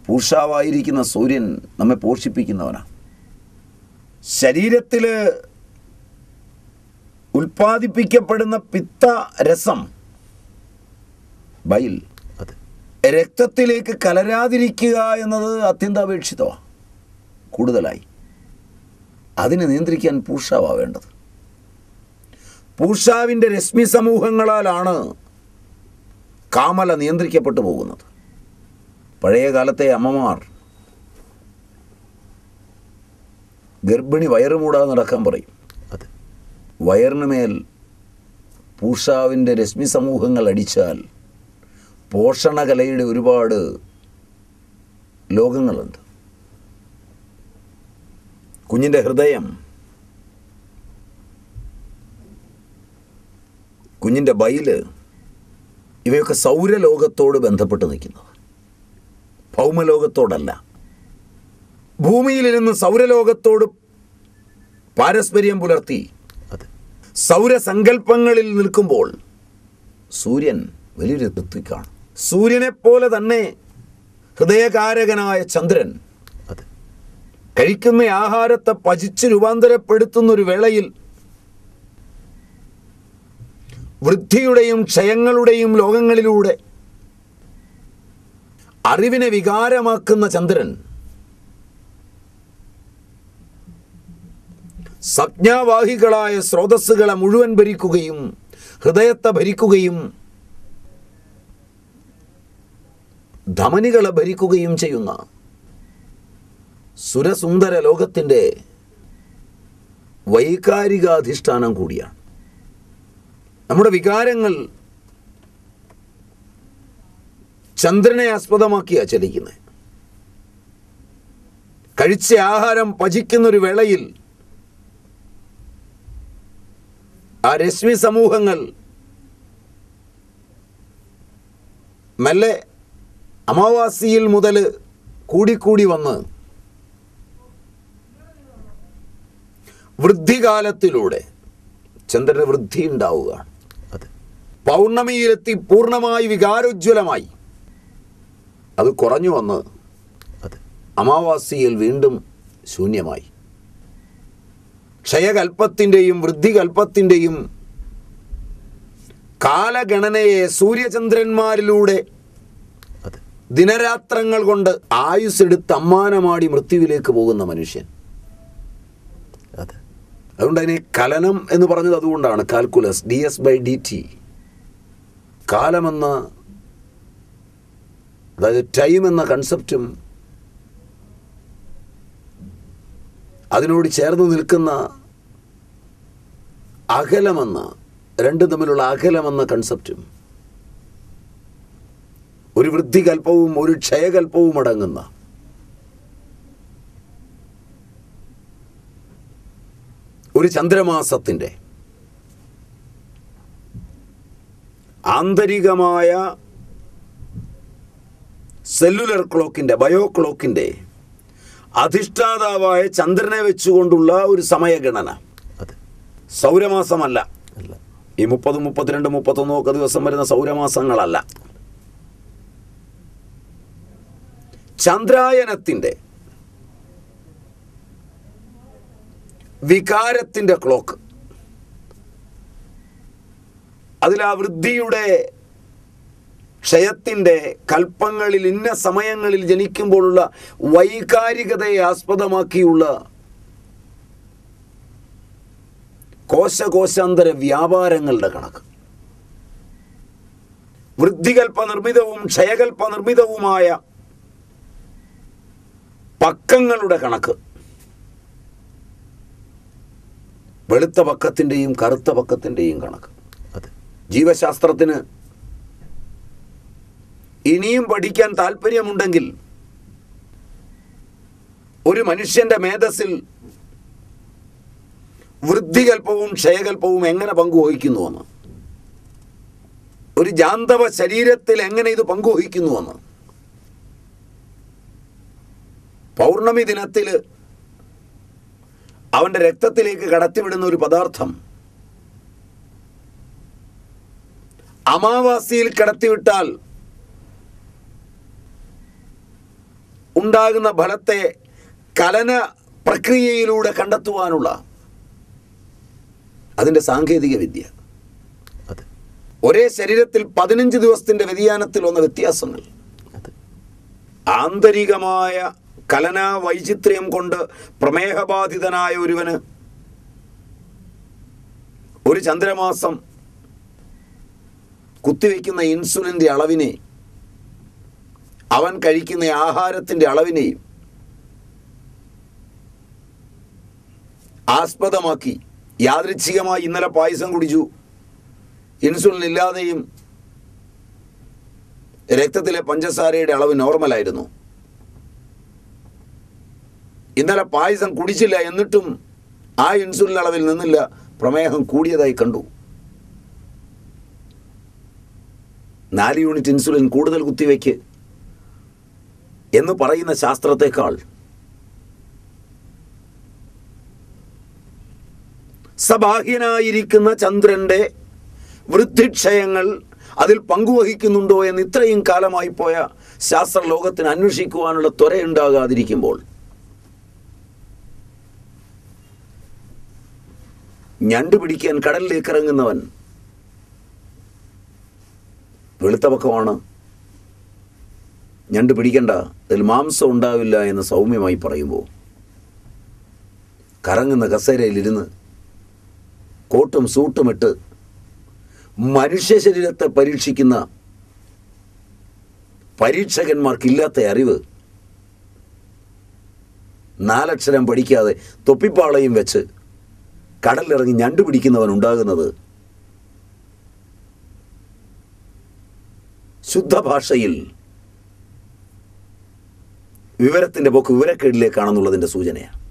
പൂഷാവായിരിക്കുന്ന സൂര്യൻ നമ്മെ പോഷിപ്പിക്കുന്നവനാണ്. ശരീരത്തിൽ ഉൽപ്പാദിപ്പിക്കപ്പെടുന്ന പിത്തരസം ബൈൽ രക്തത്തിലേക്ക് കലരാതിരിക്കുക എന്നത് അത്യന്താപേക്ഷിതമാണ്. കൂടുതലായി അതിനെ നിയന്ത്രിക്കാൻ പൂഷാവാണ് വേണ്ടത്. പൂഷാവിൻ്റെ രശ്മി സമൂഹങ്ങളാലാണ് കാമല നിയന്ത്രിക്കപ്പെട്ടു പോകുന്നത്. പഴയ കാലത്തെ അമ്മമാർ ഗർഭിണി വയറ് മൂടാതെ നടക്കാൻ പറയും. വയറിന് മേൽ പൂഷാവിൻ്റെ രശ്മി സമൂഹങ്ങൾ അടിച്ചാൽ പോഷണകലയുടെ ഒരുപാട് ലോകങ്ങളുണ്ട്. കുഞ്ഞിൻ്റെ ഹൃദയം, കുഞ്ഞിൻ്റെ ബൈല്, ഇവയൊക്കെ സൗരലോകത്തോട് ബന്ധപ്പെട്ട് നിൽക്കുന്നത്, ഭൗമലോകത്തോടല്ല. ഭൂമിയിലിരുന്ന് സൗരലോകത്തോട് പാരസ്പര്യം പുലർത്തി സൗരസങ്കല്പങ്ങളിൽ നിൽക്കുമ്പോൾ സൂര്യൻ വലിയൊരു ഋത്വിക്കാണ്. സൂര്യനെപ്പോലെ തന്നെ ഹൃദയകാരകനായ ചന്ദ്രൻ കഴിക്കുന്ന ആഹാരത്തെ പചിച്ച് രൂപാന്തരപ്പെടുത്തുന്നൊരു വേളയിൽ വൃദ്ധിയുടെയും ക്ഷയങ്ങളുടെയും ലോകങ്ങളിലൂടെ അറിവിനെ വികാരമാക്കുന്ന ചന്ദ്രൻ സംജ്ഞാവാഹികളായ സ്രോതസ്സുകളെ മുഴുവൻ ഭരിക്കുകയും ഹൃദയത്തെ ഭരിക്കുകയും ധമനികളെ ഭരിക്കുകയും ചെയ്യുന്ന സുരസുന്ദര ലോകത്തിൻ്റെ വൈകാരികാധിഷ്ഠാനം കൂടിയാണ്. നമ്മുടെ വികാരങ്ങൾ ചന്ദ്രനെ ആസ്പദമാക്കിയാണ് ചലിക്കുന്നത്. കഴിച്ച ആഹാരം പചിക്കുന്നൊരു വേളയിൽ ആ രശ്മി സമൂഹങ്ങൾ മെല്ലെ അമാവാസിയിൽ മുതൽ കൂടിക്കൂടി വന്ന് വൃദ്ധികാലത്തിലൂടെ ചന്ദ്രന് വൃദ്ധി ഉണ്ടാവുകയാണ്. പൗർണമിയിലെത്തി പൂർണ്ണമായി വികാരോജ്വലമായി അത് കുറഞ്ഞു വന്ന് അമാവാസിയിൽ വീണ്ടും ശൂന്യമായി. ക്ഷയകൽപ്പത്തിൻ്റെയും വൃദ്ധികൽപ്പത്തിൻ്റെയും കാലഗണനയെ സൂര്യചന്ദ്രന്മാരിലൂടെ ദിനരാത്രങ്ങൾ കൊണ്ട് ആയുസ്സെടുത്ത് അമ്മാനമാടി മൃത്യുവിലേക്ക് പോകുന്ന മനുഷ്യൻ. അതുകൊണ്ട് അതിനെ കലനം എന്ന് പറഞ്ഞത് അതുകൊണ്ടാണ്. Calculus, ds/dt. കാലമെന്ന, അതായത് ടൈം എന്ന കൺസെപ്റ്റും അതിനോട് ചേർന്ന് നിൽക്കുന്ന അകലമെന്ന, രണ്ടും തമ്മിലുള്ള അകലമെന്ന കൺസെപ്റ്റും ഒരു വൃദ്ധികൽപ്പവും ഒരു ക്ഷയകൽപ്പവും അടങ്ങുന്ന ഒരു ചന്ദ്രമാസത്തിൻ്റെ ആന്തരികമായ സെല്ലുലർ ക്ലോക്കിൻ്റെ, ബയോ ക്ലോക്കിൻ്റെ അധിഷ്ഠാതാവായ ചന്ദ്രനെ വെച്ചുകൊണ്ടുള്ള ഒരു സമയഗണന. സൗരമാസമല്ല. ഈ 30, 32, 31 ഒക്കെ ദിവസം വരുന്ന സൗരമാസങ്ങളല്ല. ചന്ദ്രായനത്തിൻ്റെ വികാരത്തിൻ്റെ ക്ലോക്ക്, അതിൽ ആ വൃദ്ധിയുടെ ക്ഷയത്തിൻ്റെ കൽപ്പങ്ങളിൽ ഇന്ന സമയങ്ങളിൽ ജനിക്കുമ്പോഴുള്ള വൈകാരികതയെ ആസ്പദമാക്കിയുള്ള കോശാന്തര വ്യാപാരങ്ങളുടെ കണക്ക്, വൃദ്ധികൽപ്പ നിർമ്മിതവും ക്ഷയകൽപ്പ നിർമ്മിതവുമായ പക്കങ്ങളുടെ കണക്ക്, വെളുത്ത പക്കത്തിൻ്റെയും കറുത്ത പക്കത്തിൻ്റെയും കണക്ക്. ജീവശാസ്ത്രത്തിന് ഇനിയും പഠിക്കാൻ താല്പര്യമുണ്ടെങ്കിൽ ഒരു മനുഷ്യൻ്റെ മേധസ്സിൽ വൃദ്ധികൽപ്പവും ക്ഷയകൽപ്പവും എങ്ങനെ പങ്കുവഹിക്കുന്നുവെന്ന്, ഒരു ജാന്തവ ശരീരത്തിൽ എങ്ങനെ ഇത് പങ്കുവഹിക്കുന്നുവെന്ന്, പൗർണമി ദിനത്തിൽ അവൻ്റെ രക്തത്തിലേക്ക് കടത്തിവിടുന്ന ഒരു പദാർത്ഥം അമാവാസിയിൽ കടത്തിവിട്ടാൽ ഉണ്ടാകുന്ന ഫലത്തെ കലന പ്രക്രിയയിലൂടെ കണ്ടെത്തുവാനുള്ള അതിൻ്റെ സാങ്കേതിക വിദ്യ. ഒരേ ശരീരത്തിൽ 15 ദിവസത്തിൻ്റെ വ്യതിയാനത്തിൽ വന്ന വ്യത്യാസങ്ങൾ ആന്തരികമായ കലനാ വൈചിത്ര്യം കൊണ്ട് പ്രമേഹബാധിതനായ ഒരുവന് ഒരു ചന്ദ്രമാസം കുത്തിവെക്കുന്ന ഇൻസുലിൻ്റെ അളവിനെ അവൻ കഴിക്കുന്ന ആഹാരത്തിൻ്റെ അളവിനെയും ആസ്പദമാക്കി യാദൃച്ഛികമായി ഇന്നലെ പായസം കുടിച്ചു, ഇൻസുലിൻ ഇല്ലാതെയും രക്തത്തിലെ പഞ്ചസാരയുടെ അളവ് നോർമലായിരുന്നു. ഇന്നലെ പായസം കുടിച്ചില്ല, എന്നിട്ടും ആ ഇൻസുലിൻ അളവിൽ നിന്നില്ല, പ്രമേഹം കൂടിയതായി കണ്ടു. 4 യൂണിറ്റ് ഇൻസുലിൻ കൂടുതൽ കുത്തിവെക്ക് എന്ന് പറയുന്ന ശാസ്ത്രത്തെക്കാൾ സബാഹ്യനായിരിക്കുന്ന ചന്ദ്രൻ്റെ വൃദ്ധിക്ഷയങ്ങൾ അതിൽ പങ്കുവഹിക്കുന്നുണ്ടോ എന്ന് ഇത്രയും കാലമായി പോയ ശാസ്ത്രലോകത്തിന് അന്വേഷിക്കുവാനുള്ള ത്വരയുണ്ടാകാതിരിക്കുമ്പോൾ ഞണ്ട് പിടിക്കാൻ കടലിലേക്ക് ഇറങ്ങുന്നവൻ വെളുത്തപക്കമാണ്, ഞണ്ട് പിടിക്കണ്ട, അതിൽ മാംസം ഉണ്ടാവില്ല എന്ന് സൗമ്യമായി പറയുമ്പോൾ കറങ്ങുന്ന കസേരയിലിരുന്ന് കോട്ടും സൂട്ടുമിട്ട് മനുഷ്യ ശരീരത്തെ പരീക്ഷിക്കുന്ന പരീക്ഷകന്മാർക്കില്ലാത്ത അറിവ് 4 അക്ഷരം പഠിക്കാതെ തൊപ്പിപ്പാളയും വെച്ച് കടലിറങ്ങി ഞണ്ട് പിടിക്കുന്നവൻ ഉണ്ടാകുന്നത് ശുദ്ധഭാഷയിൽ വിവരത്തിൻ്റെ പോക്ക് വിവരക്കേടിലേക്കാണെന്നുള്ളതിൻ്റെ സൂചനയാണ്.